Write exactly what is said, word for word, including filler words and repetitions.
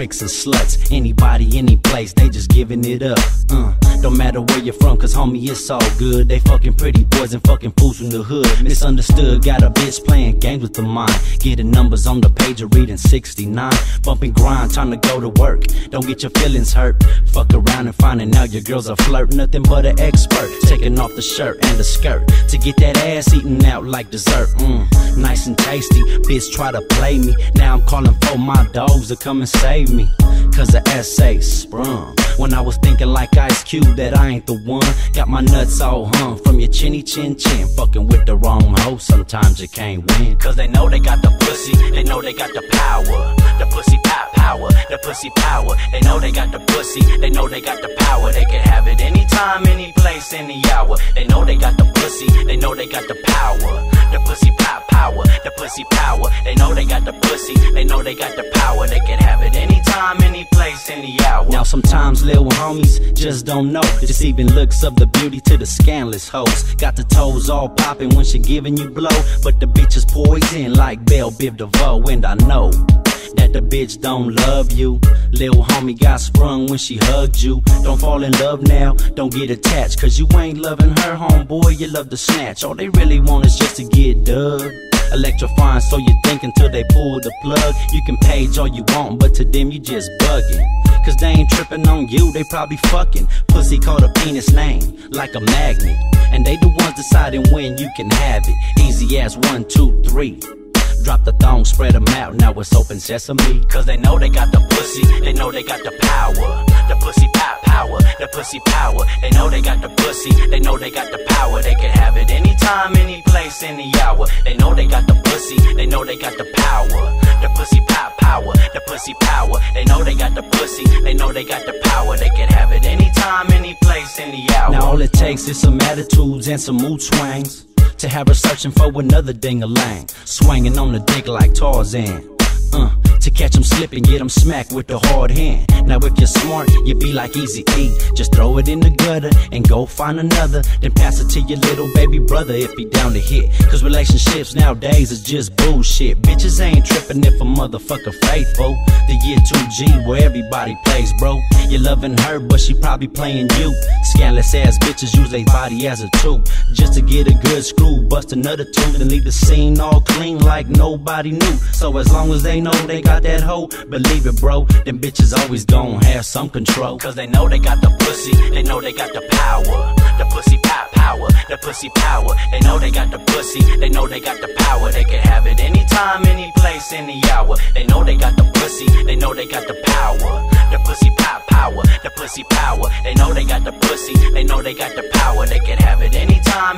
tricks and sluts. Anybody, any place, they just giving it up. Uh, don't matter where you're from, cause homie, it's all good. They fucking pretty boys and fucking fools from the hood. Misunderstood, got a bitch playing games with the mind. Getting numbers on the page or reading sixty-nine. Bumping grind, time to go to work. Don't get your feelings hurt. Fuck around and finding out your girl's a flirt. Nothing but an expert. Taking off the shirt and the skirt to get that ass eaten out like dessert. Mmm, nice and tasty. Bitch try to play me. Now I'm calling for my dogs to come and save me. Cause the S A sprung when I was thinking like Ice Cube that I ain't the one. Got my nuts all hung from your chinny chin chin. Fucking with the wrong hoe, sometimes you can't win. Cause they know they got the pussy, they know they got the power. The pussy pow power, the pussy power. They know they got the pussy, they know they got the power. They can have it anytime, any place, any hour. They know they got the pussy, they know they got the power. The pussy pow power, the pussy power. They know they got the pussy, they know they got the power. They can have it anytime, any place, any hour. Now sometimes little homies just don't know. Just even looks of the beauty to the scandalous hoes. Got the toes all popping when she giving you blow, but the bitch is poison like Belle Biv DeVoe. And I know that the bitch don't love you. Lil' homie got sprung when she hugged you. Don't fall in love now, don't get attached, cause you ain't loving her, homeboy, you love to snatch. All they really want is just to get dug. Electrifying, so you think until they pull the plug. You can page all you want, but to them you just bugging. Cause they ain't tripping on you, they probably fucking. Pussy called a penis name, like a magnet. And they the ones deciding when you can have it. Easy as one, two, three. Drop the thong, spread them out, now it's open sesame. Cause they know they got the pussy, they know they got the power. The pussy pow power, the pussy power. They know they got the pussy, they know they got the power. They can have it anytime, any place, any hour. They know they got the pussy, they know they got the power. The pussy pow power, the pussy power. They know they got the pussy, they know they got the power. They can have it anytime, any place, any hour. Now all it takes is some attitudes and some mood swings to have her searching for another ding-a-lang, swinging on the dick like Tarzan. Uh, to catch him slipping, get him smacked with the hard hand. Now if you're smart, you be like Easy-E. Just throw it in the gutter and go find another. Then pass it to your little baby brother if he down to hit. Cause relationships nowadays is just bullshit. Bitches ain't tripping if a motherfucker faithful. The year two G where everybody plays, bro. You're loving her, but she probably playing you. Scandalous ass bitches use their body as a tool, just to get a good screw, bust another tooth, and leave the scene all clean like nobody knew. So as long as they know they got that hoe, believe it, bro, them bitches always gon' have some control. Cause they know they got the pussy, they know they got the power. The pussy pow power, the pussy power. They know they got the pussy, they know they got the power. They can have it anytime, any place, any hour. They know they got the pussy, they know they got the power. The pussy pow power, the pussy power. They know they got the pussy, they know they got the power. They can have it anytime,